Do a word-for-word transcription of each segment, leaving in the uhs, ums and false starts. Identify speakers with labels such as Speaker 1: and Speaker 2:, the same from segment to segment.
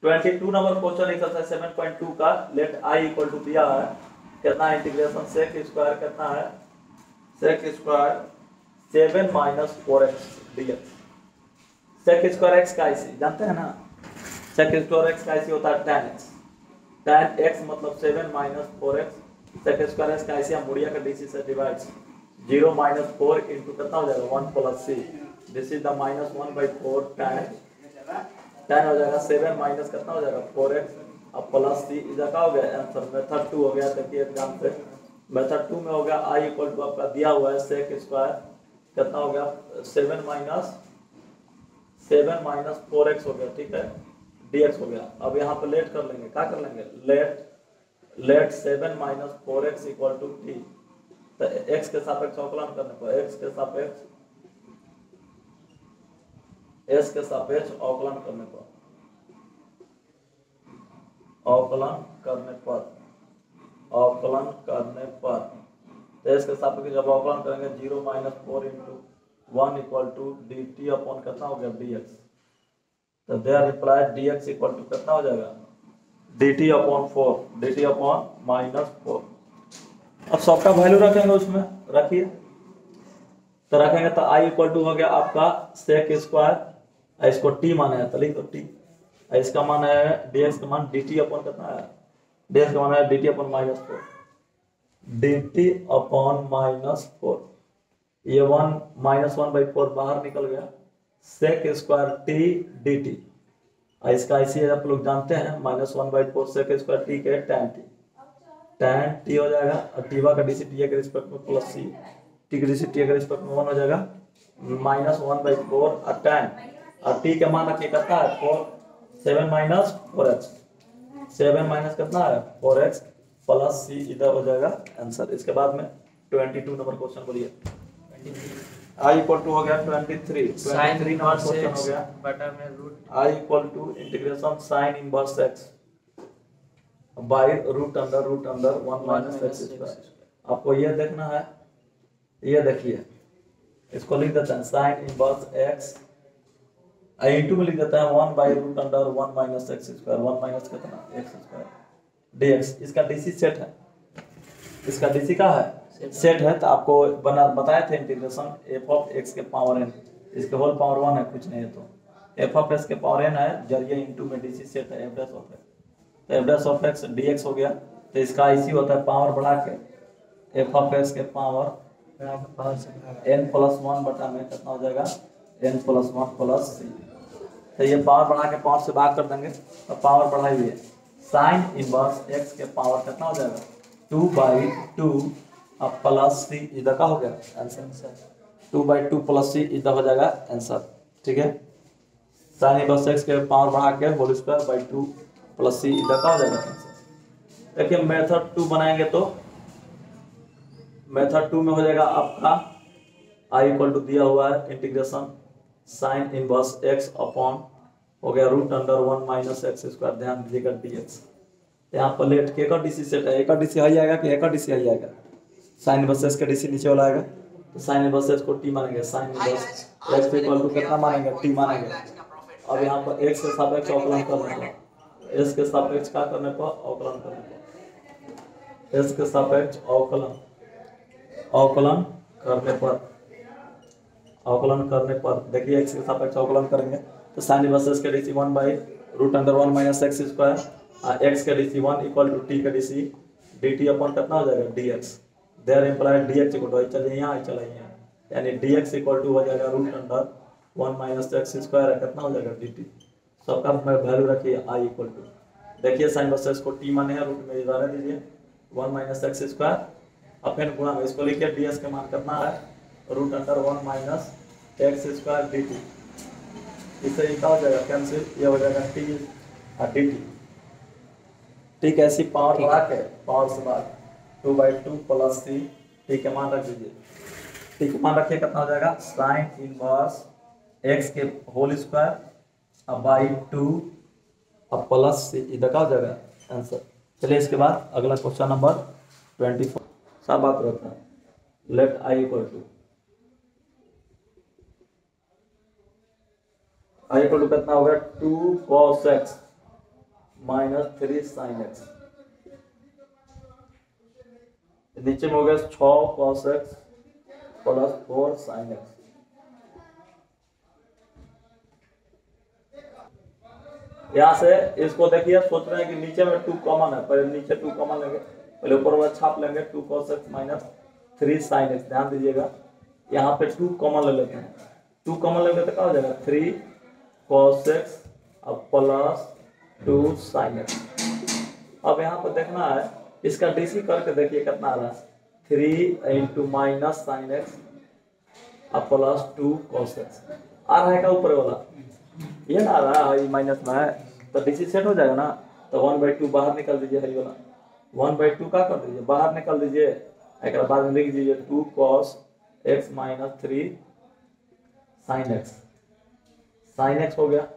Speaker 1: बाईस number question exercise seven point two का let I equal to दिया है कितना इंटीग्रेशन सेक स्क्वायर कितना है sec square seven minus four x dx. Sec square x का ऐसे जानते हैं ना, सेक स्क्वायर एक्स का ऐसे होता है टेन एक्स, टेन एक्स मतलब seven minus four x. Sec square x का ऐसे हम मुड़िया का डीसी से divide zero minus four into कितना हो जाएगा one plus c, this is the minus one by four ten ten हो जाएगा सेवन माइनस कितना हो जाएगा फोर एक्स अब प्लस सी इधर का हो गया आंसर। मेथड टू हो गया, देखिए एग्जाम पे मेथड टू में हो गया आई इक्वल टू आपका दिया हुआ है सेक स्क्वायर कितना हो गया seven minus seven minus four x हो गया, ठीक है डीएक्स हो गया। अब यहाँ पे लेट कर लेंगे, क्या कर लेंगे let let seven minus four x equal to t, तो एक्स के सापेक्ष अवकलन करने पर एक्स के सापेक्ष एस के सापेक्ष अवकलन करने पर अवकलन करने पर अवकलन करने पर तो एस के सापेक्ष जब अवकलन करेंगे zero minus four into one equal to d t upon कितना हो गया डी एक्स, तो there reply d x equal to कितना हो जाएगा d t upon four d t upon minus four. अब सबका वैल्यू रखेंगे उसमें, रखिए तो रखेंगे तो आई इक्वल टू हो गया आपका सेक स्क्वायर, इसको टी माना है तो लिख दो टी, इसका मान है डीएक्स का मान dt अपॉन कितना है डीएक्स का मान है dt upon minus four dt upon minus four, ये one minus one by four बाहर निकल गया सेक स्क्वायर टी dt, इसका ऐसे आप लोग जानते हैं minus one by four sec square t के टेन टी टेन टी हो जाएगा और टीवा का डीसी टी के रिस्पेक्ट में प्लस सी टी के डीसी टी के रिस्पेक्ट में वन हो जाएगा माइनस वन बाई फोर और टेन और टी के मान रखिए कितना है four seven minus four x seven minus कितना है फोर एक्स प्लस सी इधर हो जाएगा आंसर। इसके बाद में ट्वेंटी टू नंबर क्वेश्चन बोलिए आई इक्वल टू हो गया twenty three twenty three number question हो गया
Speaker 2: बटा में root
Speaker 1: I equal to integration sine inverse x by root under root under one minus x square. आपको ये देखना है, ये देखिए इसको लिख देते हैं साइन इनवर्स एक्स इंटू में लिख देता है one by root under one minus x square one minus कितना एक्स स्क्वायर डीएक्स। इसका डीसी सेट है, इसका डीसी का है सेट है तो आपको बना बताए थे इंटीग्रेशन एफ ऑफ एक्स के पावर एन, इसके होल पावर वन है कुछ नहीं है तो एफ ऑफ एक्स के पावर एन है जरिए इंटू में डीसी सेट है एफ डैश ऑफ एक्स, तो f dash of x dx हो गया तो इसका इसी होता है पावर बढ़ा के एफ ऑफ एक्स के पावर एन प्लस वन बटा में कितना हो जाएगा n plus one plus c, तो ये पावर बढ़ा के पावर से भाग कर देंगे तो पावर बढ़ाई हुई है साइन इनवर्स एक्स के पावर कितना हो जाएगा टू बाई टू अब प्लस सी इधर का हो गया answer two by two plus c इधर हो जाएगा आंसर, ठीक है साइन इनवर्स एक्स के पावर बढ़ा के whole square by two plus c इधर का हो जाएगा आंसर। देखिए मेथड टू बनाएंगे तो मेथड टू में हो जाएगा आपका आई इक्वल टू दिया हुआ है integration sine inverse x upon हो गया root under one minus x square, ध्यान दीजिएगा डीएक्स। यहाँ पर लेट के का डीसी सेट है, एक का डीसी आई आएगा कि एक का डीसी आई आएगा, साइन इनवर्स एक्स का डीसी नीचे वाला आएगा तो साइन इनवर्स एक्स को टी मानेंगे sine inverse x equal to कितना मानेंगे टी मानेंगे। अब यहाँ पर एक्स के सापेक्ष अवकलन करने पर एस के सापेक्ष क्या करने पर अवकलन करने पर एस के सापेक्ष अवकलन अवकलन करने पर अवकलन करने पर देखिए एक्स के सापेक्ष अवकलन करेंगे तो साइन इनवर्स एक्स का DC one by root under one minus x square x का DC one equal to t का डीसी डी टी अपॉन कितना हो जाएगा d x, there implied d x equal to चलिए यहाँ चला यहाँ यानी डी एक्स इक्वल टू हो जाएगा root under one minus x square है कितना हो जाएगा डी टी, सबका वैल्यू रखिए आई इक्वल टू देखिए साइन इनवर्स एक्स को टी माने हैं रूट में इधर दीजिए वन माइनस एक्स स्क्वायर अब फिर गुणा में इसको लिखिए डी एक्स का मान कितना है root under one minus x square d t, इससे ये क्या हो जाएगा कैंसिल ये हो जाएगा टी और डी टी, ठीक है ऐसी पावर बढ़ा के पावर से बाद two by two plus c t के मान रख दीजिए, टी के मान रखिए कितना हो जाएगा साइन इनवर्स एक्स के होल स्क्वायर अब बाई टू अब प्लस सी इधर का हो जाएगा आंसर। चलिए इसके बाद अगला क्वेश्चन नंबर ट्वेंटी फोर सब बात रहता है let I equal to I equal to कितना होगा two cos x minus three sine x, नीचे में हो गया छः cos x plus four sine x. यहाँ से इसको देखिए, सोच रहे हैं कि नीचे में टू कॉमन है, पहले नीचे टू कॉमन लेंगे, पहले ऊपर वाला छाप लेंगे two cos x minus three sine x. ध्यान दीजिएगा यहाँ पे टू कॉमन ले लेते हैं, टू कॉमन लेंगे तो क्या हो जाएगा थ्री कॉस एक्स अब प्लस टू साइन एक्स। अब यहाँ पर देखना है इसका डीसी करके देखिए कितना आ रहा है, three into minus sine x अब प्लस टू कॉस एक्स आ रहा है क्या ऊपर वाला, ये ना आ रहा है माइनस में है तो डीसी सेट हो जाएगा ना। तो वन बाई टू बाहर निकाल दीजिए, हरी वाला वन बाई टू का कर दीजिए बाहर निकाल दीजिए, एक बाद में लिख दीजिए two cos x minus three sine x, sine x हो गया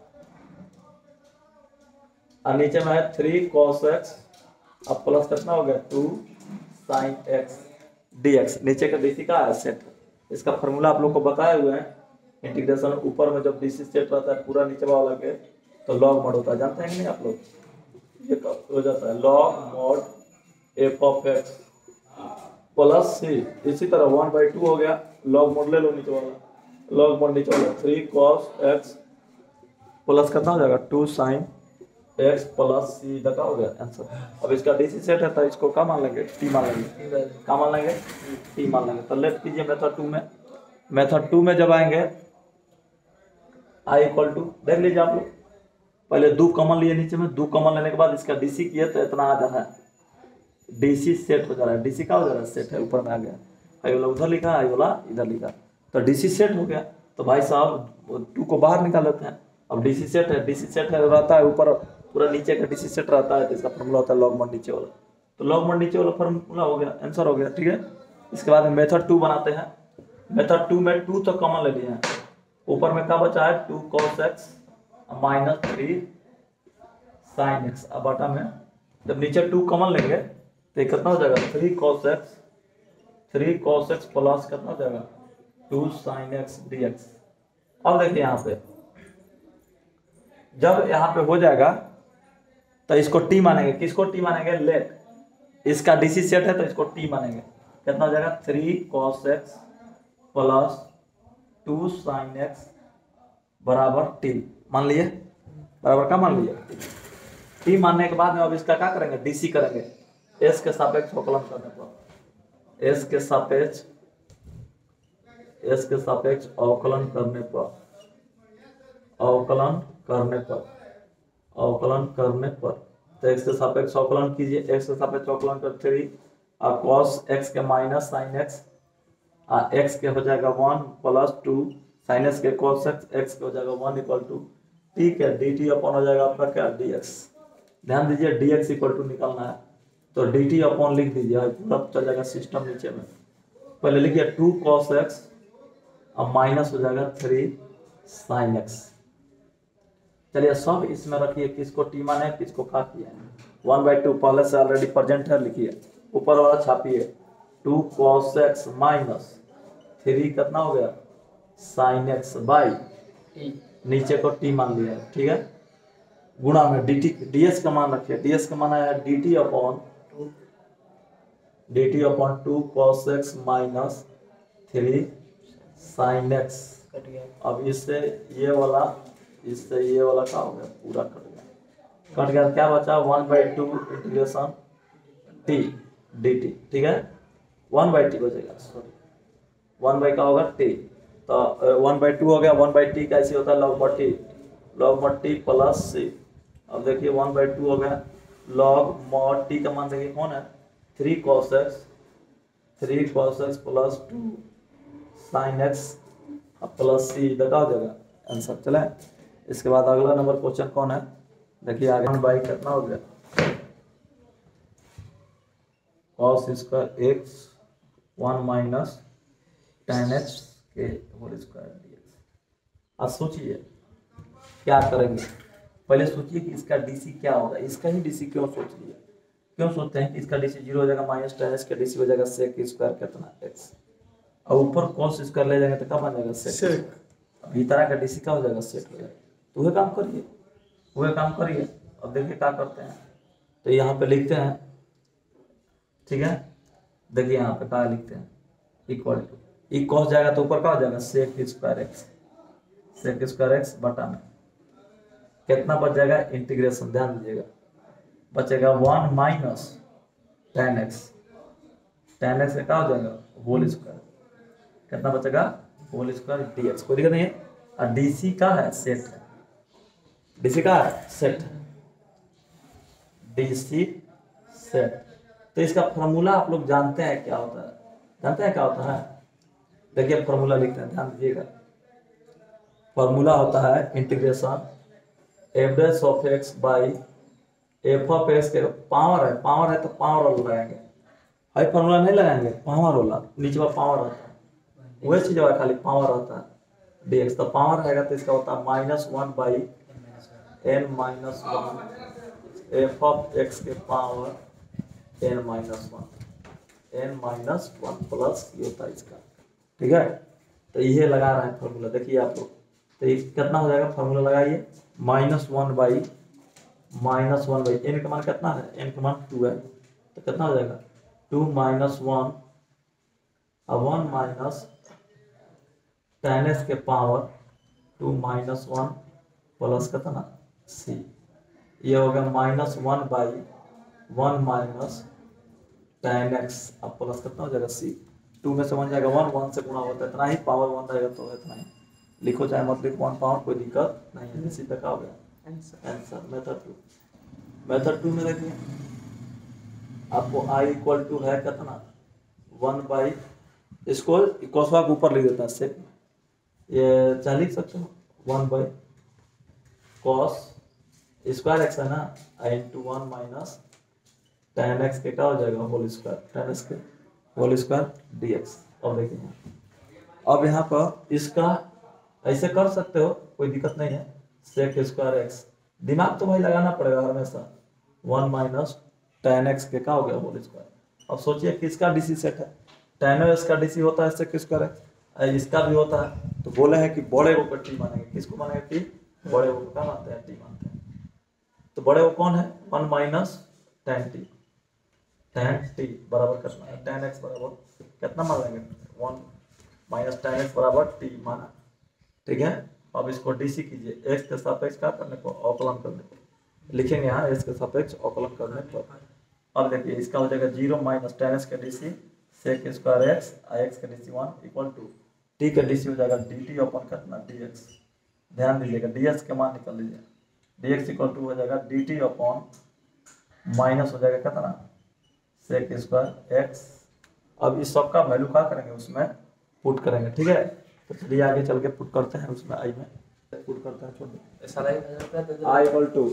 Speaker 1: और नीचे में है थ्री कॉस एक्स अब प्लस कितना हो गया two sine x d x. नीचे का डीसी का है सेट, इसका फॉर्मूला आप लोग को बताए हुए हैं, इंटीग्रेशन ऊपर में जब डीसी सेट रहता है पूरा नीचे वाला के तो लॉग मोड होता है, जानते हैं कि नहीं आप लोग, ये हो जाता है log mod f of x plus c. इसी तरह वन बाई टू हो गया, लॉग मोड ले लो नीचे वाला, लॉग मोड नीचे वाला थ्री कॉस एक्स प्लस कितना हो जाएगा two sine x plus c, देखा हो गया आंसर। अब इसका डीसी सेट है तो इसको क्या मान लेंगे टी मान लेंगे, क्या मान लेंगे टी मान लेंगे। तो लेट कीजिए मेथड टू में, मेथड टू में जब आएंगे आई इक्वल टू देख लीजिए आप लोग, पहले दो कॉमन लिए नीचे में, दो कॉमन लेने के बाद इसका डीसी किए तो इतना आ जा रहा है, डीसी सेट हो जा रहा है, डीसी का हो जा रहा है सेट है, ऊपर में आ गया, आई वाला उधर लिखा आई वाला इधर लिखा, तो डीसी सेट हो गया। तो भाई साहब टू को बाहर निकाल लेते हैं, अब डीसी सेट है, डीसी सेट है रहता है ऊपर पूरा नीचे का डीसी सेट रहता है तो इसका फॉर्मूला होता है लॉग मोड नीचे वाला, तो लॉग मोड नीचे वाला फॉर्मूला हो गया, आंसर हो गया, ठीक है। इसके बाद में मेथड टू बनाते हैं, मेथड टू में टू तो कॉमन ले लिए हैं, ऊपर में क्या बचा है two cos x minus three sine x, अब बटा में जब नीचे टू कॉमन लेंगे तो ये कितना हो जाएगा three cos x, three cos x plus कितना हो जाएगा two sine x d x. और देखिए यहाँ पे जब यहाँ पे हो जाएगा तो इसको टी मानेंगे, किसको टी मानेंगे लेट, इसका डीसी सेट है तो इसको टी मानेंगे, कितना हो जाएगा three cos x plus two sine x बराबर टी मान लिए, बराबर का मान लिए टी मानने के बाद में अब इसका क्या करेंगे डीसी करेंगे, एस के सापेक्ष अवकलन करने पर, एस के सापेक्ष एस के सापेक्ष अवकलन करने पर, अवकलन करने पर अवकलन करने पर तो एक्स के सापेक्ष अवकलन कीजिए, एक्स के सापेक्ष अवकलन कर थ्री और कॉस एक्स के माइनस साइन एक्स आ एक्स के हो जाएगा one plus two sine x के कॉस एक्स, एक्स के हो जाएगा वन इक्वल टू टी के डी टी अपॉन हो जाएगा आपका क्या डी एक्स। ध्यान दीजिए डी एक्स इक्वल टू निकालना है तो डी टी अपॉन लिख दीजिए, पूरा चल जाएगा सिस्टम नीचे में, पहले लिखिए टू कॉस एक्स अब माइनस हो जाएगा थ्री साइन एक्स। चलिए सब इसमें रखिए, किसको टी माने किसको का किया, वन बाई टू पहले से ऑलरेडी प्रेजेंट है, लिखिए ऊपर वाला छापिए two cos x minus three कितना हो गया साइन एक्स बाई नीचे को टी मान लिया, ठीक है, गुणा में डी टी डी एस का मान रखिए, डी एस का मान है d t upon d t upon two cos x minus three sine x. अब इससे ये वाला इससे ये वाला क्या हो गया पूरा कट गया, कट गया क्या बचा one by two integration t d t, ठीक है, वन बाई टी बचेगा, सॉरी वन बाई का होगा टी, तो वन बाई टू हो गया, वन बाई टी कैसे होता है log mod t, log mod t plus c. अब देखिए वन बाई टू हो गया लॉग मॉड टी का मान देखिए कौन है three cos x, three cos x plus two sine x plus c, देखा हो जाएगा आंसर। चले इसके बाद अगला नंबर क्वेश्चन कौन है, देखिए आगे वन बाई कितना हो गया cos square x one minus tan x के होल स्क्वायर डी एक्स। अब सोचिए क्या करेंगे, पहले सोचिए कि इसका डीसी क्या होगा, इसका ही डीसी क्यों सोच लिए, क्यों सोचते हैं कि इसका डीसी जीरो हो जाएगा माइनस टेन एक्स का डीसी हो जाएगा सेक स्क्वायर कितना एक्स, और ऊपर कॉस स्क्वायर ले जाएंगे तो क्या बन जाएगा सेक, अब इस तरह का डीसी क्या हो जाएगा सेट हो जाएगा। तो वह काम करिए वह काम करिए अब देखिए क्या करते हैं, तो यहाँ पे लिखते हैं, ठीक है, देखिए यहाँ पे क्या लिखते हैं, इक्वल टू, ई कॉस जाएगा तो ऊपर क्या हो जाएगा, sec square x, sec square x बटा में कितना बच जाएगा, इंटीग्रेशन ध्यान दीजिएगा, बचेगा one minus tan x, ten x क्या हो जाएगा होल स्क्वायर, कितना बचेगा होल स्क्वायर डी एक्स, कोई दिक्कत नहीं है। और डी सी का है सेट है, डी सी का है सेट है, डी सी सेट। तो इसका फॉर्मूला आप लोग जानते हैं क्या होता है, जानते हैं क्या होता है, देखिए फॉर्मूला लिखते हैं, ध्यान दीजिएगा, फॉर्मूला होता है integration f dash of x by f of x के पावर है, पावर है तो पावर वाला लगाएंगे, हाई फॉर्मूला नहीं लगाएंगे, पावर वाला नीचे वाला पावर रहता है, वही चीज है खाली पावर रहता है dx, तो पावर रहेगा तो इसका होता है minus one by n minus one f of x के power n minus one, n minus one plus ये होता है इसका, ठीक है। तो ये लगा रहे हैं फॉर्मूला, देखिए आप लोग, तो ये कितना हो जाएगा, फॉर्मूला लगाइए, minus one by minus one by n का मान कितना है, एन का मान टू है, तो कितना हो जाएगा टू माइनस वन, अब वन माइनस टेन एक्स के power two minus one plus कितना सी, ये हो गया minus one by one minus tan x, अब प्लस कितना हो जाएगा सी, टू में से वन जाएगा वन, वन से गुणा होता है इतना ही, पावर वन रहेगा तो इतना ही, लिखो चाहे मत लिखो वन पावर, कोई दिक्कत नहीं है, इसी तक हो गया answer. Method two, method two में देखिए आपको आई इक्वल टू है कितना वन बाई, इसको कोसवा के ऊपर लिख देता है सेक में, ये चाहे लिख सकते हो one by cos square x है ना, I into one minus tan x के क्या हो जाएगा होल स्क्वायर, टेन एक्स के होल स्क्वायर डी एक्स। और देखिए अब यहाँ पर इसका ऐसे कर सकते हो, कोई दिक्कत नहीं है, सेक स्क्वायर एक्स, दिमाग तो भाई लगाना पड़ेगा हमेशा, वन माइनस टेन एक्स के क्या हो गया होल स्क्वायर। अब सोचिए किसका डीसी सेट है, टेन एक्स का डीसी होता है सेक स्क्वायर एक्स, इसका भी होता है, तो बोले हैं कि बड़े वो को टी मानेंगे, किसको मानेंगे टी, बड़े वो को क्या मानते हैं, टी मानते हैं, तो बड़े वो कौन है, one minus tan t, tan t बराबर करना है टेन एक्स बराबर कितना मान लेंगे, वन माइनस टेन एक्स बराबर टी माना, ठीक है। अब इसको डीसी कीजिए, एक्स के सापेक्ष क्या करने को, अवकलन करने को, लिखेंगे यहाँ एक्स के सापेक्ष अवकलन करने पर। अब देखिए इसका हो जाएगा जीरो माइनस टेन एक्स के DC sec square x x के DC one equal to t का डीसी हो जाएगा डी टी अपन कितना डी एक्स, ध्यान दीजिएगा डी एक्स के मान निकल लीजिए, डी एक्स इक्वल टू हो जाएगा डी टी अपॉन माइनस हो जाएगा कितना सेक स्क्वायर एक्स। अब इस सब का वैल्यू क्या करेंगे, उसमें पुट करेंगे, ठीक है। तो चलिए आगे चल के पुट करते हैं, उसमें आई में पुट करते हैं, छोड़ I equal to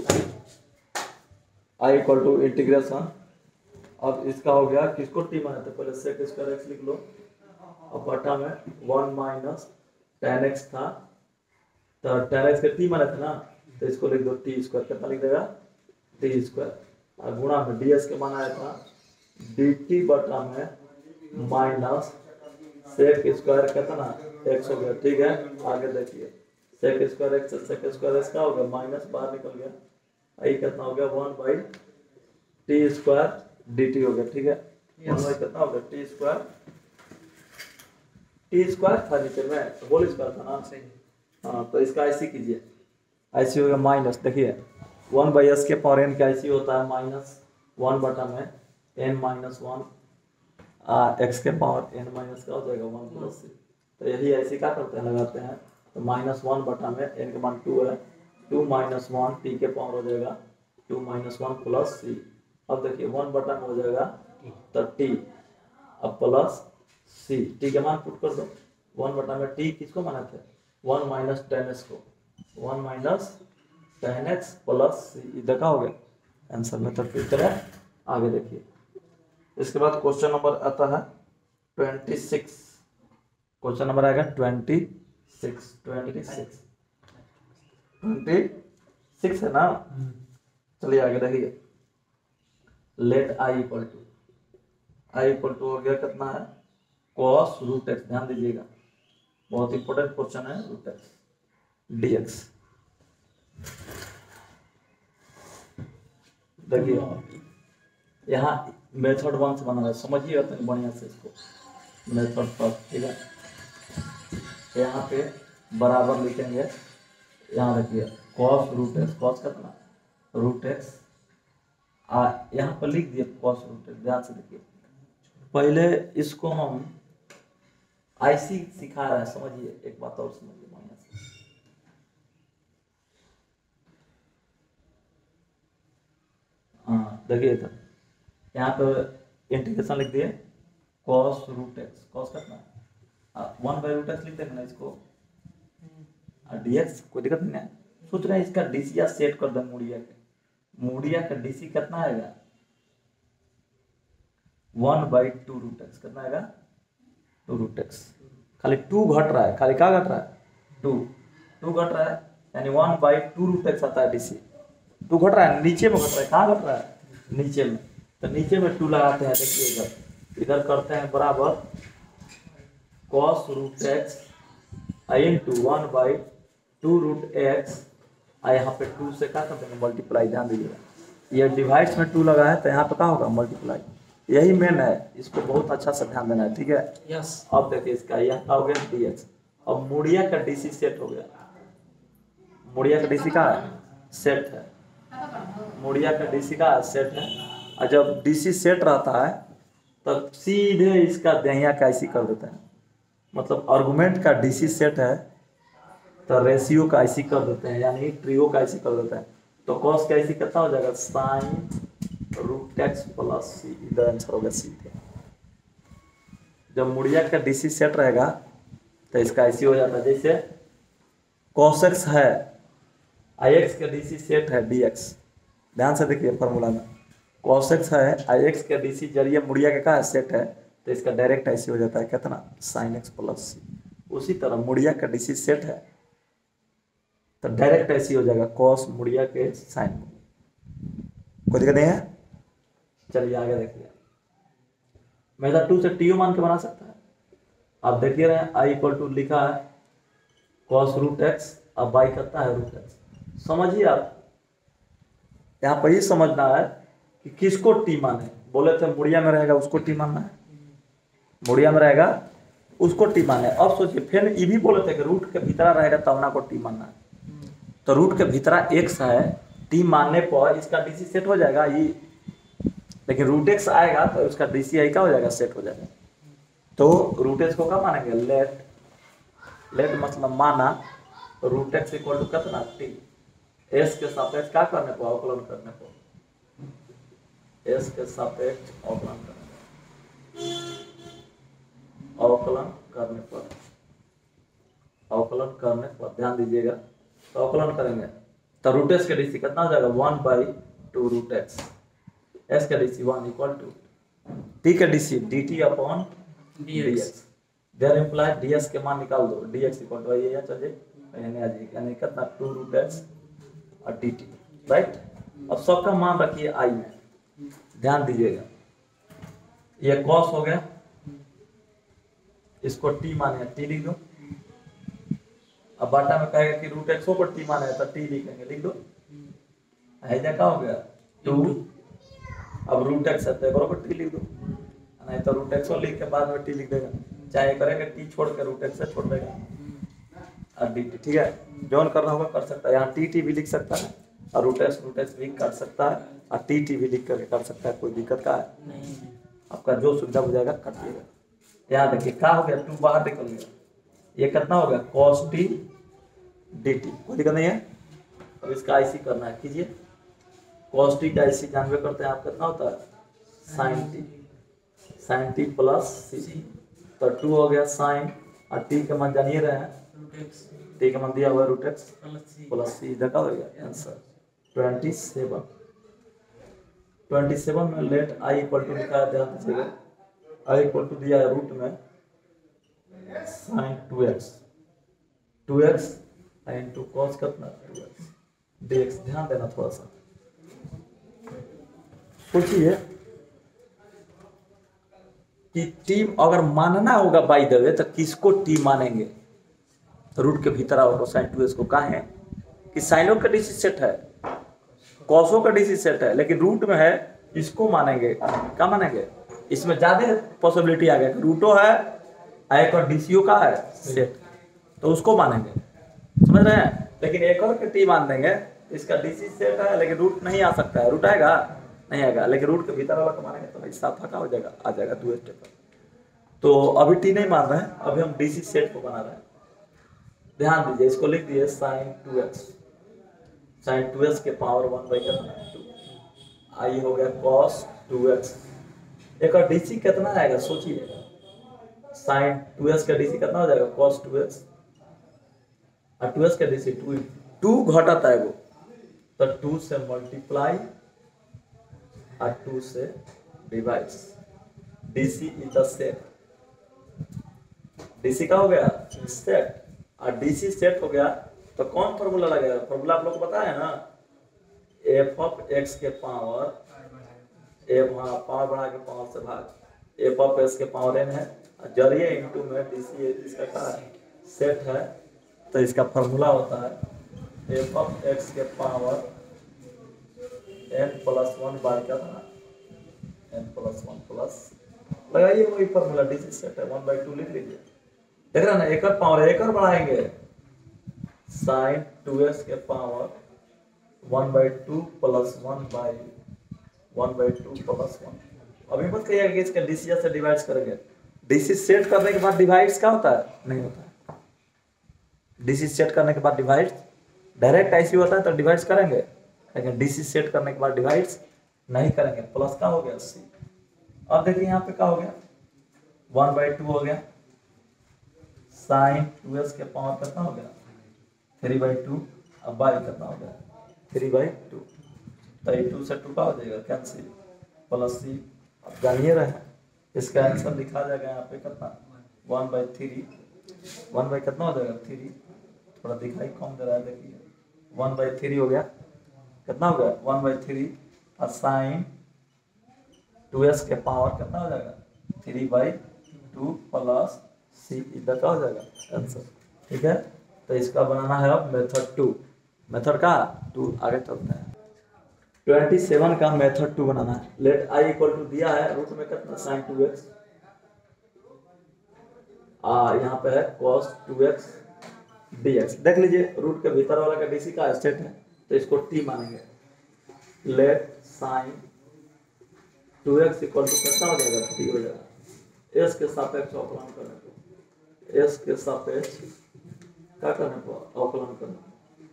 Speaker 1: I equal to integration, अब इसका हो गया किसको टी माने थे, पहले सेक स्क्वायर एक्स लिख लो, अब बटा में वन माइनस टेन एक्स था, तो टेन एक्स के टी माने थे ना, तो इसको लिख दो टी स्क्वायर, कितना लिख देगा टी स्क्वायर, और गुणा में डी एस के मान आया था डी टी बटा में माइनस सेक स्क्वायर कितना एक्स हो गया, ठीक है। आगे देखिए sec square x sec square x का हो गया माइनस बाहर निकल गया, आई कितना हो गया one by t square d t हो गया, ठीक है। वन बाई कितना हो गया टी स्क्वायर, टी स्क्वायर था नीचे में होल स्क्वायर था ना, सही, हाँ, तो इसका ऐसी कीजिए, ऐसी हो गया माइनस, देखिए वन बाई एस के पावर एन का ऐसी होता है माइनस वन बटा में एन माइनस वन एक्स के पावर एन माइनस का हो जाएगा वन प्लस सी, तो यही ऐसी क्या करते हैं लगाते हैं, तो माइनस वन बटा में एन का मान टू है, टू माइनस वन टी के पावर हो जाएगा two minus one plus c. अब देखिए वन बटा में हो जाएगा तो टी, अब प्लस सी, टी के मान पुट कर दो, वन बटा में टी किसको माना थे, वन माइनस टेन एक्स को, one minus tan x plus c, इधर का हो गया आंसर में। तो फिर करें आगे देखिए, इसके बाद क्वेश्चन नंबर आता है ट्वेंटी सिक्स, क्वेश्चन नंबर आएगा twenty six, twenty six twenty six है ना। चलिए आगे देखिए, let I equal to I equal to हो गया कितना है कॉस रूट एक्स, ध्यान दीजिएगा बहुत इंपॉर्टेंट क्वेश्चन है, रूट एक्स डी एक्स। देखिए यहाँ मेथड वन से बना है, समझिए तो बढ़िया से इसको। मेथड फर्स्ट, ठीक है, यहाँ पे बराबर लिखेंगे, यहाँ देखिए कॉस रूट एक्स, कॉस कितना रूट एक्स, आ यहाँ पर लिख दिए कॉस रूट एक्स। ध्यान से देखिए, पहले इसको हम आईसी सिखा रहे हैं, समझिए एक बात और समझिए बढ़िया से। हाँ देखिए इधर यहाँ पे इंटीग्रेशन लिख दिए कॉस रूट एक्स, कॉस कितना वन बाई रूट एक्स लिख देंगे ना इसको, डीएक्स कोई दिक्कत नहीं है। सोच रहे हैं इसका डीसी या सेट कर दें मूडिया के, मूडिया का डीसी कितना आएगा one by two root x, कितना आएगा टू रूट एक्स, खाली टू घट रहा है, खाली क्या घट रहा है टू, टू घट रहा है यानी one by two root x आता है डीसी, टू घट रहा है नीचे में घट रहा है, कहाँ घट रहा है नीचे में, तो नीचे में टू लगाते हैं। देखिए इधर इधर करते हैं बराबर cos root x into one by two root x, और यहाँ पे टू से क्या कर देंगे मल्टीप्लाई। ध्यान दीजिएगा ये डिवाइड्स में टू लगा है तो यहाँ पे क्या होगा मल्टीप्लाई, यही मेन है, इसको बहुत अच्छा से ध्यान देना है, ठीक है।
Speaker 2: यस
Speaker 1: अब देखिए इसका यहाँ हो गया डी एक्स, अब मूडिया का डीसी सेट हो गया, मूडिया का डीसी का सेट है, मूडिया का डीसी का सेट है, और जब डीसी सेट रहता है तब सीधे इसका दहिया का ऐसी कर देते हैं, मतलब आर्गुमेंट का डीसी सेट है तो रेशियो का ऐसी कर देते हैं, यानी ट्रियो का ऐसी कर देते हैं, तो कॉस का ऐसी कितना हो जाएगा sine root x plus c, इधर आंसर होगा सी। जब मूडिया का डीसी सेट रहेगा तो इसका ऐसी हो जाता है, जैसे कॉस एक्स है आई एक्स का डीसी सेट है डी एक्स, ध्यान से देखिए फॉर्मूला में कॉस एक्स है आई एक्स का डीसी जरिए मूडिया का क्या सेट है, तो इसका डायरेक्ट ऐसे हो जाता है कितना साइन एक्स प्लस सी। उसी तरह मूडिया का डीसी सेट है तो डायरेक्ट ऐसे हो जाएगा कॉस मूडिया के साइन, कोई दिक्कत नहीं है। चलिए आगे देखिए, मेथड टू से टीओ मान के बना सकता है। आप देखिए रहे हैं आई इक्वल टू लिखा है कॉस रूट एक्स, अब बाई करता है रूट एक्स। समझिए आप यहाँ पर ही समझना है कि किसको टी माने, बोले थे मुड़िया में रहेगा उसको टी मानना है, मुड़िया में रहेगा उसको टी माने। अब सोचिए फिर ये भी बोले थे कि रूट के भीतरा रहेगा तब ना को टी मानना है, तो रूट के भीतरा एक्स है, टी मानने पर इसका डीसी सेट हो जाएगा ये, लेकिन रूट एक्स आएगा तो उसका डीसी आई का हो जाएगा सेट हो जाएगा। तो रूट एक्स को क्या मानेंगे लेट, लेट मतलब माना रूट एक्स इक्वल टू कितना टी, एस के सापेक्ष क्या करने को अवकलन करने को, एस के सापेक्ष अवकलन करने अवकलन करने पर, अवकलन करने पर ध्यान दीजिएगा, तो अवकलन करेंगे तो रूट एक्स का डीसी कितना हो जाएगा one by two root x, s का DC one equal to t का DC d t upon d x, there implied d s के मान निकाल दो, डी एक्स इक्वल टू ये चलिए यानी कितना टू रूट एक्स और डी टी, राइट। अब सबका मान रखिए आई में, ध्यान दीजिएगा ये कॉस हो गया, इसको टी माने टी लिख दो, अब बाटा में कहेगा कि रूट एक्स को टी माने तो टी लिखेंगे, लिख दो, ऐसा क्या हो गया टू, अब रूट एक्स है तो एक और टी लिख दो, नहीं तो रूट एक्स को लिख के बाद में टी लिख देगा, चाहे करेगा टी छोड़ के रूट एक्स से छोड़ देगा और डी टी, ठीक है, जो करना होगा कर सकता है। यहाँ टी टी भी लिख सकता है और रूट एक्स रूट एक्स भी कर सकता है और टी टी भी लिख करके कर सकता है, कोई दिक्कत का है नहीं, आपका जो सुविधा हो जाएगा काटिएगा। यहाँ देखिए क्या हो गया टू बाहर निकल गया, ये कितना हो गया कॉस टी डी टी, कोई दिक्कत नहीं है। अब इसका आईसी करना है, कीजिए कॉस टी का आईसी जानवे करते हैं आप, कितना होता है sine t, sine t plus c, तो टू हो गया साइन और टी का मान जानिए रहे हैं, टी का मान दिया हुआ रूट एक्स प्लस सी, इधर का हो गया answer twenty seven. Twenty seven में लेट आई इक्वल टू लिखा है, ध्यान दीजिएगा आई इक्वल टू दिया है रूट में sine two x, two x into cos कितना टू एक्स डी एक्स, ध्यान देना थोड़ा सा, सोचिए कि टी अगर मानना होगा बाई द वे तो किसको टी मानेंगे, रूट के भीतर आओ साइन टू एक्स को, कहा है कि साइनों का डीसी सेट है, कॉसो का डीसी सेट है लेकिन रूट में है, इसको मानेंगे, क्या मानेंगे, इसमें ज्यादा पॉसिबिलिटी आ गया, रूटो है एक और डीसीओ का है सेट, तो उसको मानेंगे, समझ रहे हैं। लेकिन एक और के टी मान देंगे, इसका डीसी सेट है लेकिन रूट नहीं आ सकता है, रूट आएगा नहीं आएगा, लेकिन रूट के भीतर वाला को मानेंगे तो भाई साफ का हो जाएगा, आ जाएगा दो स्टेप पर। तो अभी टी नहीं मान रहे हैं, अभी हम डीसी सेट को बना रहे हैं। ध्यान दीजिए, इसको लिख दिए sine two x, sine two x के पावर वन बाई कितना टू, आई हो गया कॉस टू एक्स। एक और डीसी कितना आएगा सोचिए, साइन टू एक्स का डीसी कितना हो जाएगा कॉस टू एक्स, और टू एक्स का डीसी टू, टू घटाता है वो, तो टू से मल्टीप्लाई और टू से divide, DC is the set, DC का हो गया सेट, और डीसी सेट हो गया तो कौन फॉर्मूला लगेगा, फॉर्मूला आप लोग को पता है ना, एफ ऑफ एक्स के पावर एफ, हाँ पावर बढ़ा के पावर से भाग, एफ ऑफ एक्स के पावर एन है, जरिए इनटू में डीसी इसका क्या है सेट है, तो इसका फॉर्मूला होता है एफ ऑफ एक्स के power n plus one by क्या था, एन प्लस वन प्लस, लगाइए वही फॉर्मूला, डीसी सेट है वन बाई टू लिख लीजिए, देख रहे ना, एक और पावर एक और बढ़ाएंगे, साइन टू एक्स के power one by two plus one by one by two plus one. अभी मत कहिएगा कि इसका डीसी से डिवाइड करेंगे, डीसी सेट करने के बाद डिवाइड्स क्या होता है, नहीं होता है, डीसी सेट करने के बाद डिवाइड डायरेक्ट ऐसी होता है तो डिवाइड करेंगे, लेकिन डीसी सेट करने के बाद डिवाइड नहीं करेंगे। प्लस का हो गया सी, अब देखिए यहाँ पे क्या हो गया, वन बाई टू हो गया, साइन टू एक्स के पावर कितना हो गया थ्री बाई टू, अब बाई कितना हो गया थ्री बाई टू, तो टू से टू का हो जाएगा कैंसिल, प्लस सी, अब जानिए रहे इसका आंसर लिखा जाएगा यहाँ पे कितना one by three, one by कितना हो जाएगा थ्री, थोड़ा दिखाई कम दे रहा है, देखिए वन बाई थ्री हो गया, कितना हो गया वन बाई थ्री, और साइन टू एस के पावर कितना हो जाएगा three by two plus c, इधर का हो जाएगा आंसर, ठीक है। तो इसका बनाना है अब मेथड टू, मेथड का टू, आगे चलते हैं। ट्वेंटी सेवन का मेथड टू बनाना है, लेट आई इक्वल टू दिया है रूट में कितना साइन टू एक्स, आ यहाँ पे है cos टू एक्स dx, देख लीजिए रूट के भीतर वाला का डीसी का स्टेट है तो इसको t मानेंगे, let sine two x equal to कितना हो जाएगा t हो जाएगा, s के सापेक्ष अवकलन करने को, s के सापेक्ष क्या करने को अवकलन करना,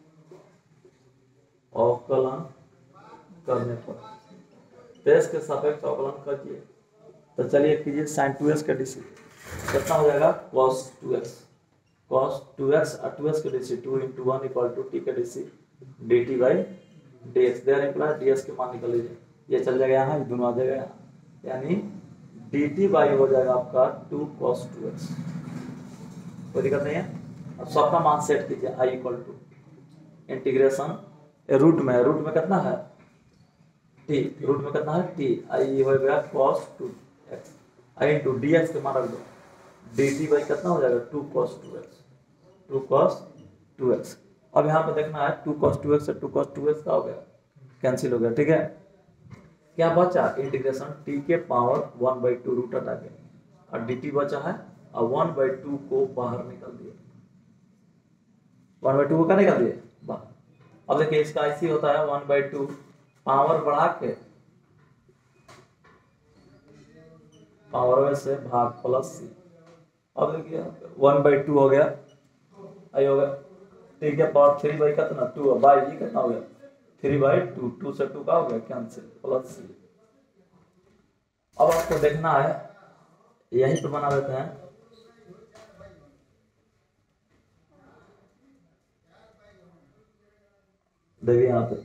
Speaker 1: अवकलन करने पर, तो s के सापेक्ष अवकलन करिए, तो चलिए कीजिए साइन टू एक्स का डीसी कितना हो जाएगा cos two x, cos two x और टू एक्स के DC two into one equal to t के DC dt by dx, there implied ds के मान निकल लीजिए, ये चल जाएगा यहाँ, ये दोनों आ जाएगा यहाँ, यानी dt by हो जाएगा आपका टू cos टू एक्स, कोई दिक्कत नहीं है। अब सबका मान सेट कीजिए i equal to integration root में, रूट में कितना है t, रूट में कितना है t, i हो गया cos two x, i into dx के मान रख दो, dt by कितना हो जाएगा two cos two x, two cos two x. अब यहाँ पे देखना है टू cos टू एक्स से टू cos टू एक्स का हो गया कैंसिल हो गया, ठीक है। क्या बचा इंटीग्रेशन t के power one by two root हटा के, और dt बचा है, और वन बाई टू को बाहर निकाल दिए, वन बाई टू को क्या निकाल दिए बाहर। अब देखिए इसका ऐसी होता है वन बाई टू पावर बढ़ा के पावर से भाग प्लस सी, अब देखिए वन बाई टू हो गया, आई हो गया ठीक है, पावर थ्री बाई कितना टू, बाई ये कितना हो गया थ्री बाई टू, टू से टू का हो गया कैंसिल प्लस सी। अब आपको देखना है यहीं पे बना देते हैं, देखिए यहाँ पे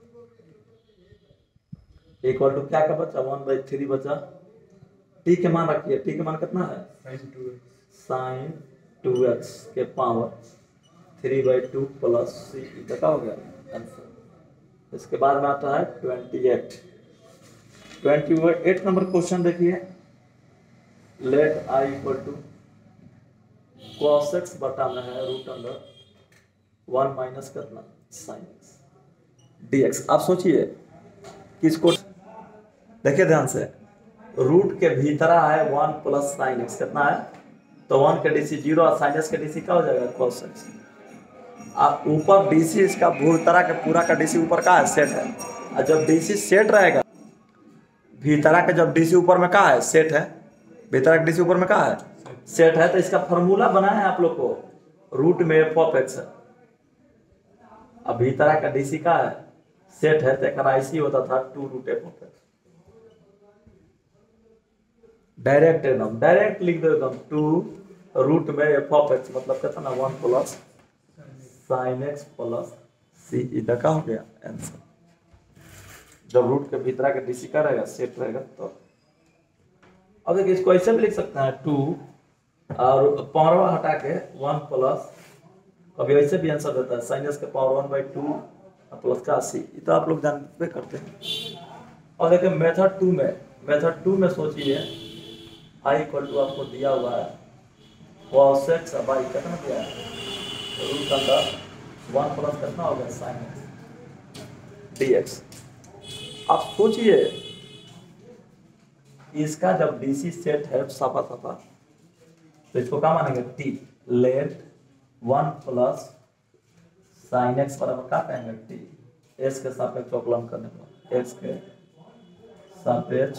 Speaker 1: इक्वल टू क्या का बचा वन बाई थ्री बचा, टी के मान रखिए, टी के मान कितना है साइन टू एक्स के power three by two plus c, क्या हो गया आंसर। इसके बाद में आता है twenty eight, twenty eight number question देखिए, let I equal to cos x बटा में है रूट अंडर वन माइनस कितना साइन एक्स, dx। आप सोचिए कि इसको देखिए ध्यान से, रूट के भीतर है वन प्लस साइन एक्स, कितना है तो वन के डीसी जीरो और साइन एक्स के डीसी क्या हो जाएगा cos एक्स। आप ऊपर डीसी इसका भीतरा के पूरा का डीसी ऊपर का है सेट है, और जब डीसी सेट रहेगा भीतरा के जब डीसी ऊपर में का है सेट है, भीतरा के डीसी ऊपर में का है सेट है, तो इसका फॉर्मूला बना है आप लोग को रूट में एफ ऑफ एक्स है। अब भीतरा का डीसी का है सेट है, तो एक आईसी होता था two root f of x. Direct एकदम डायरेक्ट लिख दो एकदम टू रूट में एफ ऑफ एक्स, मतलब कितना one plus sine x plus c, इधर का हो गया आंसर। जब रूट के भीतरा के डीसी का रहेगा सेट रहेगा तो। अब देखिए इसको ऐसे भी लिख सकते हैं टू और पावरवा हटा के वन प्लस, कभी ऐसे भी आंसर देता है साइन एक्स के power one by two plus का सी, ये तो आप लोग जानते करते हैं। और देखिए मेथड टू में, मेथड टू में सोचिए आई इक्वल टू आपको दिया हुआ है cos x बाई कितना दिया है रूट अंडर वन प्लस कितना हो गया साइन एक्स dx। आप सोचिए इसका जब डीसी सेट है साफा साफा, तो इसको क्या मानेंगे t, let one plus sine x बराबर क्या कहेंगे टी, एस के सापेक्ष अवकलन करने पर, एक्स के सापेक्ष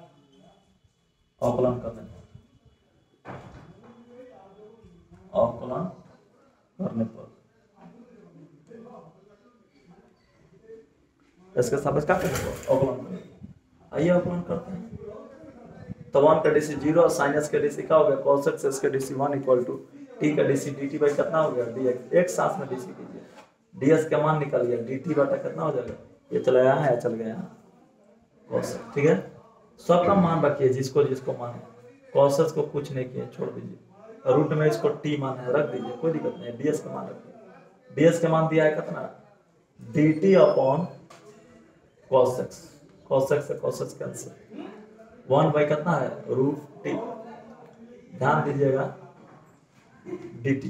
Speaker 1: अवकलन करने पर, अवकलन करने पर इसके सापेक्ष क्या करेंगे अवकलन करने। आइए अवकलन करते हैं। तो वन का डीसी जीरो और साइन एक्स के डीसी क्या हो गया cos x, एक्स के DC one equal to t का डीसी dt बाई कितना हो गया dx। एक साथ में डीसी कीजिए, ds का मान निकल गया, dt बटा कितना हो जाएगा, ये चला यहाँ है चल गया यहाँ cos x, ठीक है। सबका मान रखिए जिसको जिसको मान है, cos x को कुछ नहीं किए छोड़ दीजिए, रूट में इसको t मान है रख दीजिए, कोई दिक्कत नहीं है। ds का मान रखिए, ds का मान दिया है कितना dt upon cos x, cos x से cos x cancel, one by कितना है रूट टी, ध्यान दीजिएगा dt।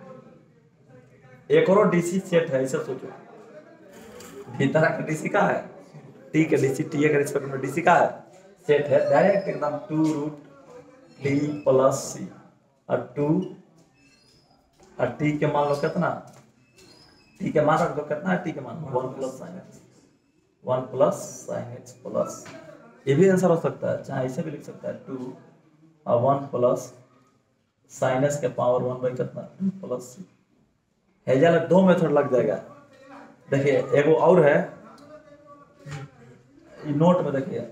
Speaker 1: एक और डीसी सेट है, ऐसा सोचो भीतर का डीसी का है टी के डीसी टी के रिस्पेक्ट में डीसी का है सेट है, डायरेक्ट एकदम two root t plus c और टू और टी के मान लो कितना, टी के मान रख दो कितना है टी के मान one plus sine x, one plus sine x plus, ये भी आंसर हो सकता है, चाहे ऐसे भी लिख सकता है टू और वन प्लस साइन एक्स के पावर वन बाई कितना टू प्लस सी। है जाए दो मेथड लग जाएगा। देखिए एगो और है नोट में, देखिए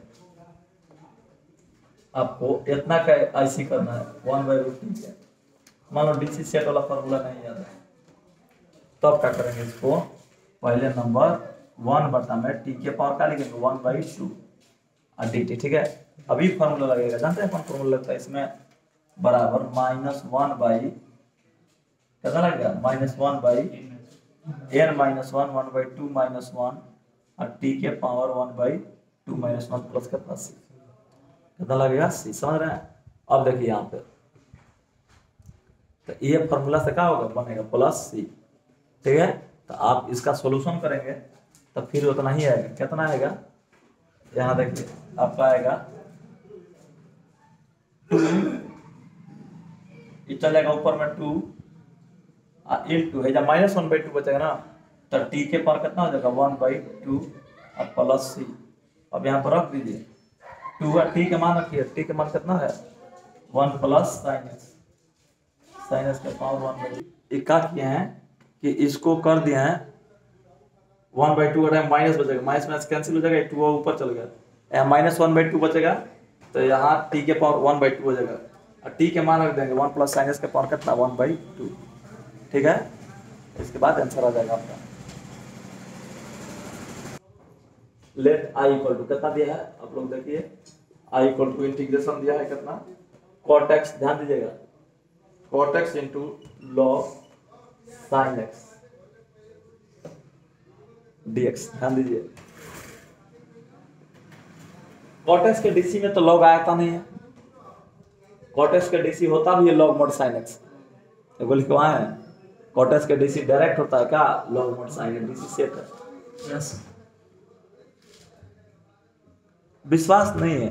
Speaker 1: आपको इतना का आईसी करना है वन बाई रूट टी, मान लो डीसी सेट वाला फॉर्मूला नहीं याद है, तब तो क्या करेंगे इसको पहले नंबर वन बटा में टी के पावर का लिखेंगे वन बाई टू और डी टी, ठीक है। अभी फॉर्मूला लगेगा, जानते हैं कौन फॉर्मूला लगता है इसमें, बराबर माइनस वन बाई कितना लगेगा minus one by n minus one one by two minus one और टी के power one by two minus one plus कितना सी, कितना लगेगा सी, समझ रहे हैं। अब देखिए यहाँ पे तो ये फॉर्मूला से क्या होगा बनेगा प्लस सी, ठीक है। तो आप इसका सॉल्यूशन करेंगे तो फिर उतना ही आएगा, कितना आएगा यहाँ देखिए आपका आएगा टू, ये चलेगा ऊपर में टू इन टू है जब माइनस वन बाई टू बचेगा ना, तो टी के पावर कितना हो जाएगा वन बाई टू और प्लस सी। अब यहाँ पर रख दीजिए टू और टी के मान रखिए, टी के मान कितना है one plus sine x, sine x के पावर वन बाई, ये क्या किए हैं कि इसको कर दिए हैं वन बाई टू का टाइम माइनस बचेगा, माइनस माइनस कैंसिल हो जाएगा, टू ऊपर चल गया, यहाँ माइनस वन बाई टू बचेगा, तो यहाँ टी के पावर वन बाई टू हो जाएगा और टी के मान रख देंगे वन प्लस साइन एक्स के पावर कितना वन बाई टू, ठीक है। इसके बाद आंसर आ जाएगा आपका। लेट आई इक्वल टू कितना दिया है आप लोग देखिए, आई इक्वल टू इंटीग्रेशन दिया है कितना cot x, ध्यान दीजिएगा cot x into log sin x dx, ध्यान दीजिए cot x के डीसी में तो log आया नहीं है, cot x के डीसी होता भी है log mod sin x, बोल के वहां है cot x के डीसी डायरेक्ट होता है क्या log mod sin x, DC set है, यस, विश्वास नहीं है,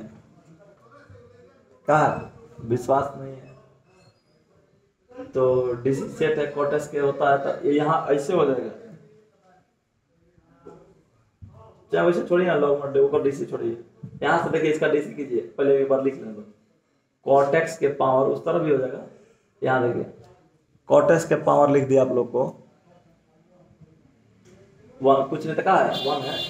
Speaker 1: कहा विश्वास नहीं है, तो डीसी सेट है कोटेक्स के होता है, तो ये यहाँ ऐसे हो जाएगा, चाहे वैसे छोड़िए ना, लॉग मत को डीसी छोड़िए, यहाँ से देखिए इसका डीसी कीजिए, पहले एक बार लिख लेंगे, कोटेक्स के पावर उस तरह भी हो जाएगा, यहाँ देखिए कोटेक्स के पावर लिख दिया आप लोग को, वन कुछ नहीं तो कहा है वन है,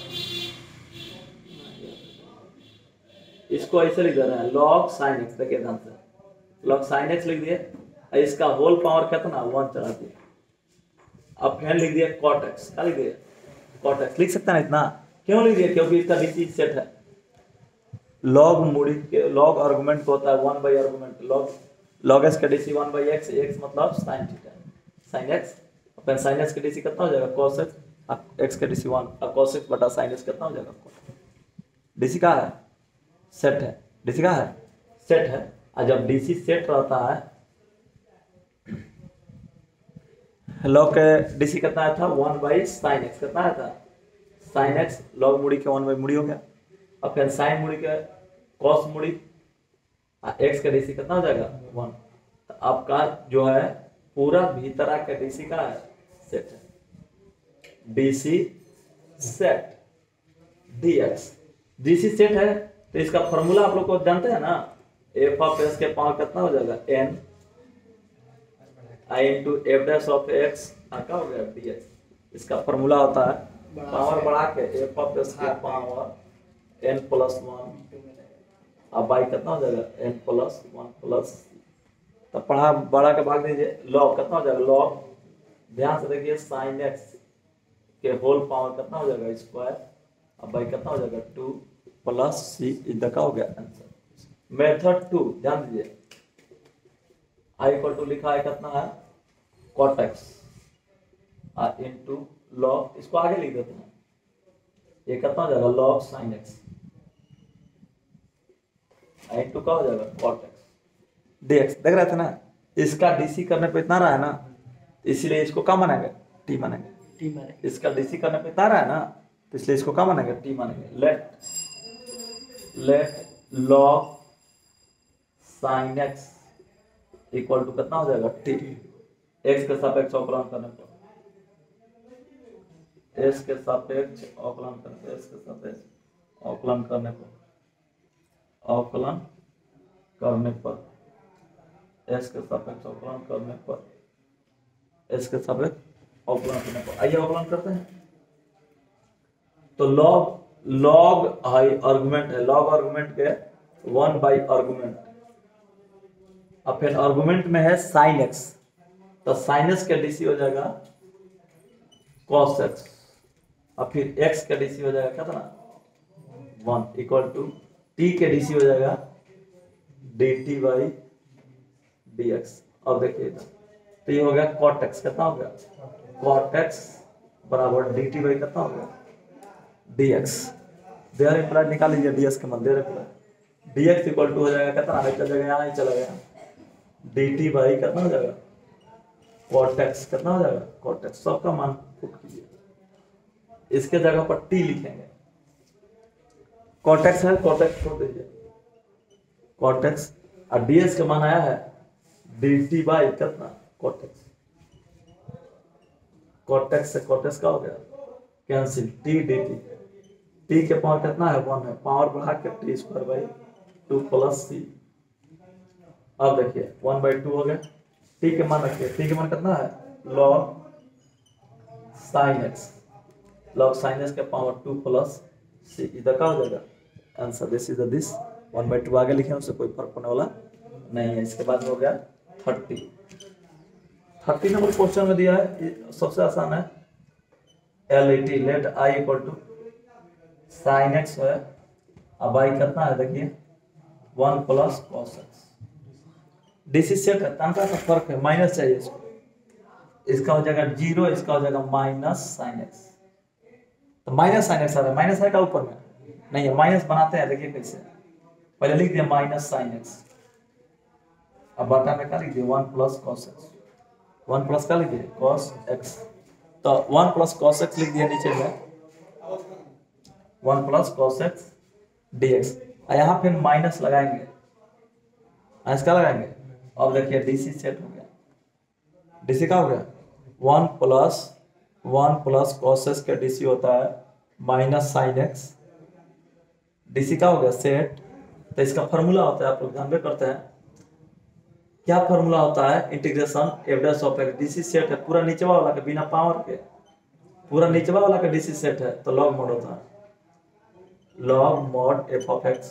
Speaker 1: इसको ऐसे लिख दे रहे हैं लॉग साइन एक्स, देखिए ध्यान से, लॉग साइन एक्स लिख दिए, इसका होल पावर कितना वन चढ़ा दिए, अब फैन लिख दिया कॉट एक्स, क्या लिख दिया कॉट एक्स, लिख सकते हैं इतना, क्यों लिख दिया, क्योंकि इसका डीसी सेट है, लॉग मूडी के लॉग आर्गुमेंट को होता है one by argument, log log x का DC one by x, x मतलब साइन थीटा, साइन एक्स, अपन साइन एक्स का डीसी कितना हो जाएगा कॉस एक्स, एक्स का डीसी वन, अब कॉस एक्स बटा साइन एक्स कितना हो जाएगा, डीसी का है सेट है, डीसी का है सेट है, और जब डीसी सेट रहता है, लॉग के डीसी कितना आया था वन बाई साइन एक्स, कितना आया था साइन एक्स, लॉग मुड़ी के वन बाई मुड़ी हो गया, अब फिर साइन मुड़ी के कॉस मुड़ी, एक्स का डीसी कितना हो जाएगा वन, तो आपका जो है पूरा भीतरा का डीसी का है सेट है, DC set dx, DC set है, तो इसका फॉर्मूला आप लोग को जानते हैं ना, एफ ऑफ एस के पावर कितना हो जाएगा n I into f dash of x, क्या हो गया डी एक्स, इसका फॉर्मूला होता है पावर बढ़ा के एफ ऑफ एस के पावर एन प्लस वन, अब बाई कितना हो जाएगा एन प्लस वन प्लस, तो पढ़ा बढ़ा के भाग दीजिए, लॉग कितना हो जाएगा लॉग, ध्यान से देखिए साइन एक्स के होल पावर कितना हो जाएगा स्क्वायर, अब बाई कितना हो जाएगा टू प्लस सी, इधर का हो गया आंसर। मेथड टू ध्यान दीजिए, आई इक्वल टू लिखा है कितना है कॉट एक्स इंटू लॉग, इसको आगे लिख देते हैं, ये कितना हो जाएगा लॉग साइन एक्स इंटू का हो जाएगा कॉट एक्स डीएक्स, देख रहे थे ना, इसका डीसी करने पे इतना रहा है ना, इसलिए इसको क्या मानेंगे टी मानेंगे, टी मानेंगे, इसका डीसी करने पे इतना रहा है ना, तो इसलिए इसको क्या मानेंगे टी मानेंगे, let let log sine x equal to कितना हो जाएगा टी, एक्स के सापेक्ष अवकलन करने पर, एक्स के सापेक्ष अवकलन करने पर, एक्स के सापेक्ष अवकलन करने पर, अवकलन करने पर, एक्स के सापेक्ष अवकलन करने पर, एक्स के सापेक्ष अवकलन करने पर, आइए अवकलन करते हैं, तो लॉग लॉग हाई आर्गुमेंट है, लॉग आर्गुमेंट के वन बाई आर्गुमेंट, अब फिर आर्गुमेंट में है साइन एक्स, तो साइन एक्स का डीसी हो जाएगा कॉस एक्स, अब फिर एक्स का डीसी हो जाएगा कितना वन इक्वल टू टी के डीसी हो जाएगा d t by d x, अब देखिए तो ये हो गया कॉट एक्स, कितना हो गया कॉट एक्स बराबर डी टी बाई कितना हो गया डी एक्स, देयर इंप्लाइड निकाल लीजिए डी एक्स के मान, there implied d x equal to हो जाएगा कितना, चल जाएगा यहाँ नहीं चला गया, डी टी बाई कितना हो जाएगा कॉट एक्स, कितना हो जाएगा कॉट एक्स, सबका मान पुट कीजिए, इसके जगह पर टी लिखेंगे, कॉट एक्स है कॉट एक्स छोड़ दीजिए, कॉट एक्स और डी एक्स का मान आया है डी टी बाई कितना कॉट एक्स, कॉट एक्स से कॉट एक्स का हो गया cancel, t d t, t के पावर कितना है वन है, पावर बढ़ा के t square by two plus c, अब देखिए वन बाई टू हो गया, टी के मान रखिए, टी के मान कितना है log sine x, log sine x के पावर टू प्लस सी, इधर का हो जाएगा answer, this is this, one by two आगे लिखे उससे कोई फर्क पड़ने वाला नहीं है। इसके बाद हो गया थर्टी, थर्टी नंबर क्वेश्चन में दिया है, सबसे आसान है, L E T let I equal to sine x है, अब आई कितना है देखिए one plus cos x, DC set है, तनका सा फर्क है, माइनस चाहिए इसको, इसका हो जाएगा जीरो, इसका हो जाएगा माइनस साइन एक्स, तो माइनस साइन एक्स आ रहा है, माइनस है का ऊपर में नहीं है, माइनस बनाते हैं देखिए कैसे, पहले लिख दिया माइनस साइन एक्स, अब बटा में क्या लिख दिया one plus cos x, one plus क्या लिख दिया कॉस एक्स, तो वन प्लस कॉस एक्स लिख दिया नीचे में, one plus cos x d x. यहाँ फिर माइनस लगाएंगे, इसका लगाएंगे। अब देखिए डीसी सेट हो गया, डीसी का हो गया one plus one plus cos x के डीसी होता है माइनस साइन एक्स, डीसी का हो गया सेट। तो इसका फॉर्मूला होता है, आप लोग ध्यान में करते हैं क्या फॉर्मूला होता है, integration f dash of x. DC set है पूरा नीचवा वाला के बिना पावर के, पूरा नीचवा वाला का डीसी सेट है तो लॉग मोड होता है log mod f of x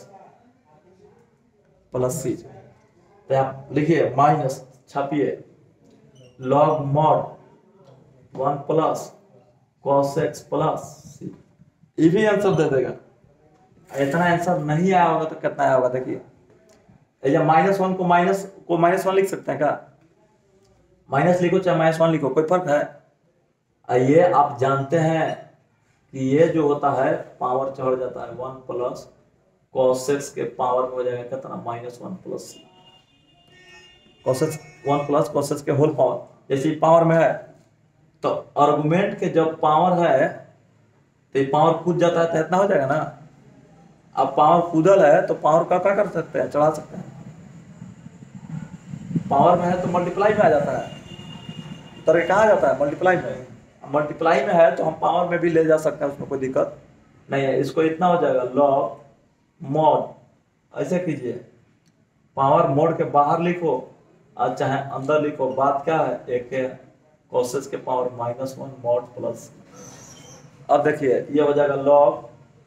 Speaker 1: plus c. तो आप लिखिए माइनस छापिए log mod one plus cos x plus c. ये भी आंसर दे देगा। इतना आंसर नहीं आया होगा तो कितना आया होगा देखिए, या माइनस वन को माइनस को माइनस वन लिख सकते हैं क्या, माइनस लिखो चाहे माइनस वन लिखो कोई फर्क है। ये आप जानते हैं कि ये जो होता है पावर चढ़ जाता है, वन प्लस कॉस एक्स के पावर में हो जाएगा कितना minus one plus c, cos x one plus cos x के होल पावर। जैसे पावर में है तो आर्गुमेंट के जब पावर है तो पावर कूद जाता है तो इतना हो जाएगा ना। अब पावर कूदल है तो पावर का क्या कर सकते हैं, चढ़ा सकते हैं। पावर में है तो मल्टीप्लाई में आ जाता है, तरह कहा जाता है मल्टीप्लाई में। मल्टीप्लाई में है तो हम पावर में भी ले जा सकते हैं, उसमें कोई दिक्कत नहीं है। इसको इतना हो जाएगा लॉग मॉड, ऐसे कीजिए पावर मोड के बाहर लिखो और चाहे अंदर लिखो, बात क्या है एक है कॉस एक्स के power minus one mod plus. अब देखिए ये हो जाएगा लॉग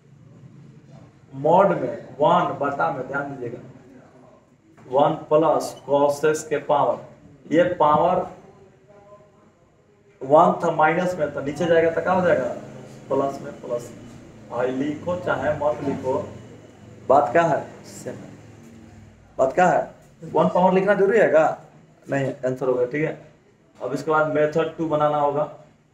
Speaker 1: मॉड में वन बटा में, ध्यान दीजिएगा वन प्लस कॉस एक्स के पावर, ये पावर वन था माइनस में तो नीचे जाएगा तो क्या हो जाएगा प्लस में प्लस। भाई लिखो चाहे मत लिखो, बात क्या है सेम है। बात क्या है, वन पावर लिखना जरूरी है क्या, नहीं आंसर होगा ठीक है। अब इसके बाद मेथड टू बनाना होगा,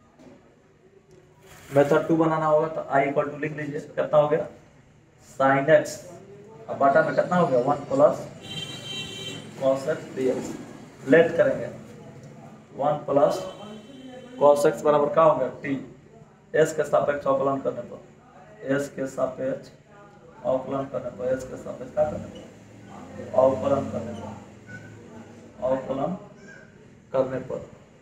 Speaker 1: मेथड टू बनाना होगा तो आई इक्वल टू लिख लीजिए, कितना हो गया साइन एक्स, अब बटा में कितना हो गया one plus cos x d x. Let करेंगे वन प्लस कॉस एक्स बराबर क्या हो गया टी, एस के सापेक्ष अवकलन करने पर, एस के सापेक्ष अवकलन करने पर, एस के सापेक्ष क्या करने पर अवकलन करने पर, अवकलन करने पर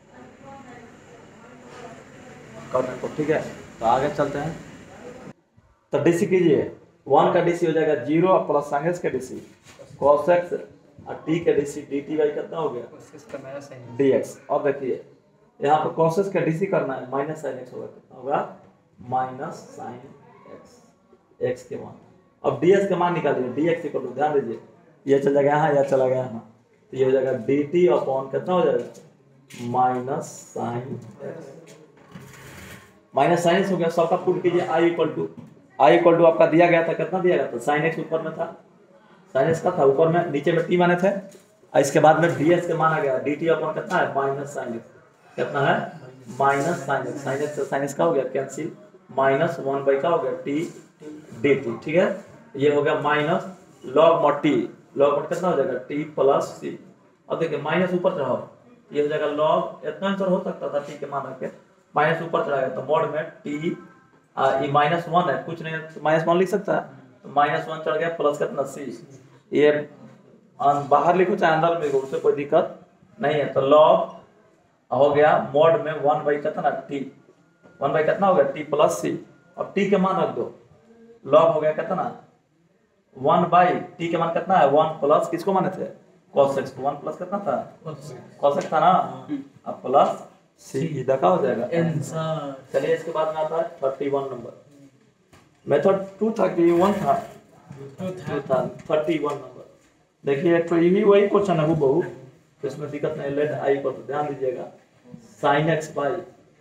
Speaker 1: करने पर ठीक है। तो आगे चलते हैं, तो डीसी कीजिए, वन का डीसी हो जाएगा जीरो और प्लस साइन एक्स के डीसी कॉस एक्स और टी के डीसी डी टी वाई कितना हो गया डी एक्स। अब देखिए यहाँ पर कॉस एक्स का डीसी करना है, माइनस साइन एक्स होगा, कितना होगा माइनस साइन एक्स एक्स के मान। अब डी एक्स के मान निकालिए, डी एक्स इक्वल टू, ध्यान दीजिए ये चला गया यहाँ, यह चला गया यहाँ, तो ये हो जाएगा डी टी अपॉन कितना हो जाएगा minus sine x, minus sine x हो गया। सबका पुट कीजिए I equal to, I equal to आपका दिया गया था, कितना दिया गया था साइन एक्स ऊपर में था, साइन एक्स का था ऊपर में, नीचे में टी माने थे, इसके बाद में डी एक्स के मान आ गया डी टी अपॉन कितना है माइनस साइन एक्स, कितना है minus sine x, sine x से साइन एक्स का हो गया कैंसिल, माइनस वन बाई का हो गया टी डी टी ठीक है। ये हो गया minus log mod t, log mod कितना हो जाएगा टी प्लस सी। अब देखिए माइनस ऊपर चढ़ाओ, ये हो जाएगा लॉग, इतना आंसर हो सकता था टी के मान रख के, माइनस ऊपर चढ़ाएगा तो मॉड में टी ये माइनस वन है, कुछ नहीं तो माइनस वन लिख सकता है, तो माइनस वन चढ़ गया प्लस कितना सी, ये बाहर लिखो चाहे अंदर लिखो उससे कोई दिक्कत नहीं है। तो लॉग हो गया मॉड में वन बाई कितना टी, वन बाई कितना हो गया टी प्लस सी। अब टी के मान रख दो, लॉग हो गया कितना वन बाई टी के मान कितना है वन प्लस किसको माने थे कॉस एक्स को, वन प्लस कितना था कॉस एक्स था ना, अब प्लस सी इधर का हो जाएगा आंसर। चलिए इसके बाद में आता है thirty one number, method two था कि वन था टू था थर्टी वन नंबर। देखिए तो यही वही क्वेश्चन है वो बहु, तो इसमें दिक्कत नहीं, लेट आई को तो ध्यान दीजिएगा साइन एक्स बाई,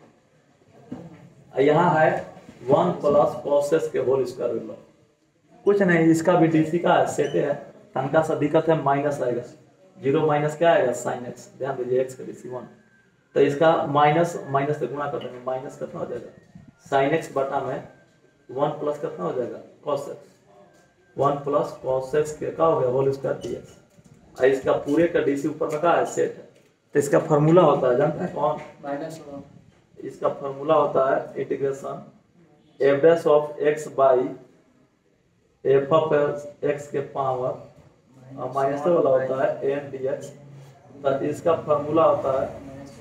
Speaker 1: यहाँ है वन प्लस कॉस एक्स के होल स्क्वायर लो, कुछ नहीं इसका भी डीसी का है सेट है, तनका सा दिक्कत है माइनस आएगा, जीरो माइनस क्या आएगा साइन एक्स, ध्यान दीजिए एक्स का डीसी वन, तो इसका माइनस माइनस से गुणा कर देंगे, माइनस कितना हो जाएगा साइन एक्स बटा में वन प्लस कितना हो जाएगा cos x, one plus cos x के क्या हो गया होल स्क्वायर डी एक्स, और इसका पूरे का डीसी ऊपर में क्या है सेट है, तो इसका फॉर्मूला होता है जानते हैं कौन, माइनस, इसका फॉर्मूला होता है integration f dash of x by f of x के पावर माइनस वाला होता है एन डी एक्स। तो इसका फॉर्मूला होता है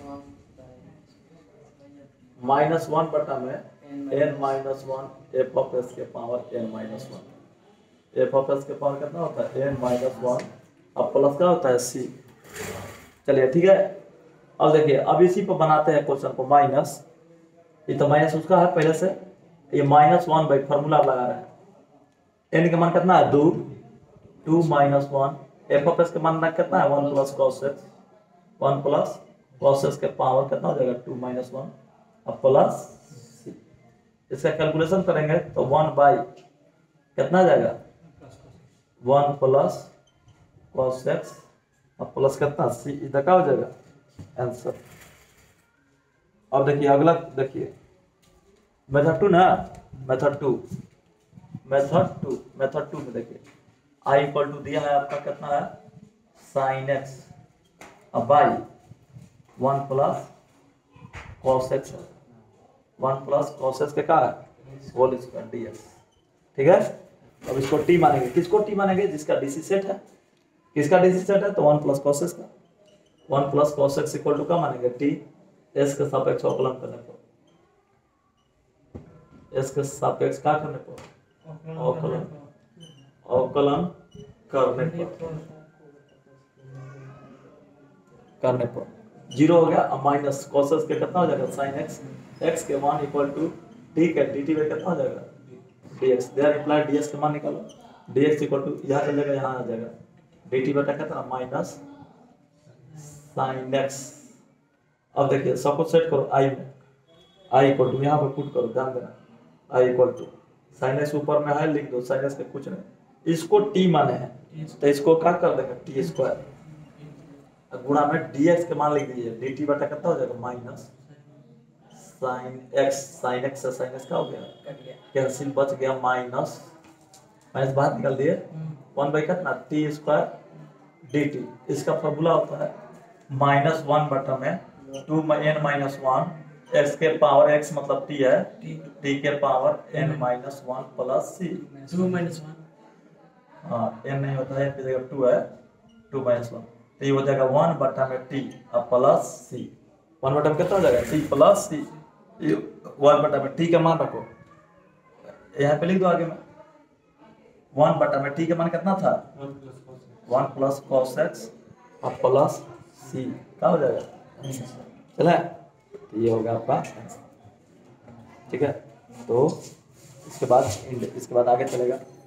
Speaker 1: माइनस वन बटा में n minus one f of s के power n minus one. F of s के पावर कितना होता है एन माइनस वन, अब प्लस का होता है सी। चलिए ठीक है, अब देखिए अब इसी पर बनाते हैं क्वेश्चन को। माइनस, ये तो माइनस उसका है पहले से, ये माइनस वन बाई फॉर्मूला लगा रहे हैं। एन का मान कितना है दो, two minus one. F of s के मान कितना है one plus cos x, one plus cos x के पावर कितना हो जाएगा टू माइनस वन, अब प्लस सी। इसका कैलकुलेशन करेंगे तो वन बाई कितना आ जाएगा वन प्लस कॉस एक्स अब प्लस कितना सी, इधर क्या हो जाएगा आंसर। अब देखिए अगला देखिए मेथड टू ना, method two method two method two में देखिए आई इक्वल टू दिया है आपका कितना है साइन एक्स अब by one plus cos x, one plus cos x के क्या है होल स्क्वायर डी एक्स। ठीक है, अब इसको टी मानेंगे। किसको टी मानेंगे? जिसका डीसी सेट है। किसका डीसी सेट है? तो वन प्लस कॉस एक्स का। One plus cos x equal to क्या मानेंगे टी एस के सापेक्ष अवकलन करने पर, एस के सापेक्ष क्या करने पर अवकलन अवकलन करने पर करने पर जीरो हो गया। अब माइनस कॉस एक्स के कितना हो जाएगा साइन एक्स, एक्स के मान इक्वल टू टी के डी टी में कितना हो जाएगा dx। देयर इंप्लाइड dx के मान निकालो, dx इक्वल टू यहाँ चल जाएगा यहाँ आ जाएगा dt बटा कितना माइनस साइन एक्स। अब देखिए सब कुछ सेट करो i में, i इक्वल टू यहाँ पे पुट करो, ध्यान देना i equal to sine x ऊपर में है लिख दो, साइन एक्स के कुछ नहीं, इसको t माने हैं तो इसको क्या कर देंगे टी स्क्वायर गुणा में dx के मान लिख दीजिए, dt बटा कितना हो जाएगा minus sine x, sine x से साइन एक्स का हो गया कैंसिल, बच गया माइनस माइनस बाहर निकाल दिए वन बाई कितना टी स्क्वायर डी टी। इसका फॉर्मूला होता है माइनस वन बटा में two n minus one x के पावर एक्स मतलब टी है, टी के power n minus one plus c,
Speaker 2: two minus one,
Speaker 1: हाँ एन नहीं होता है इसकी जगह टू है, टू माइनस वन तो ये हो जाएगा वन बटा में टी अब प्लस सी, वन बटा में कितना हो जाएगा सी प्लस सी, वन बटा में टी का मान रखो यहाँ पे लिख दो आगे में, वन बटा में टी का मान कितना था वन प्लस कॉस एक्स और प्लस सी क्या हो जाएगा चला, तो ये होगा आपका आंसर। ठीक है, तो इसके बाद इसके बाद आगे चलेगा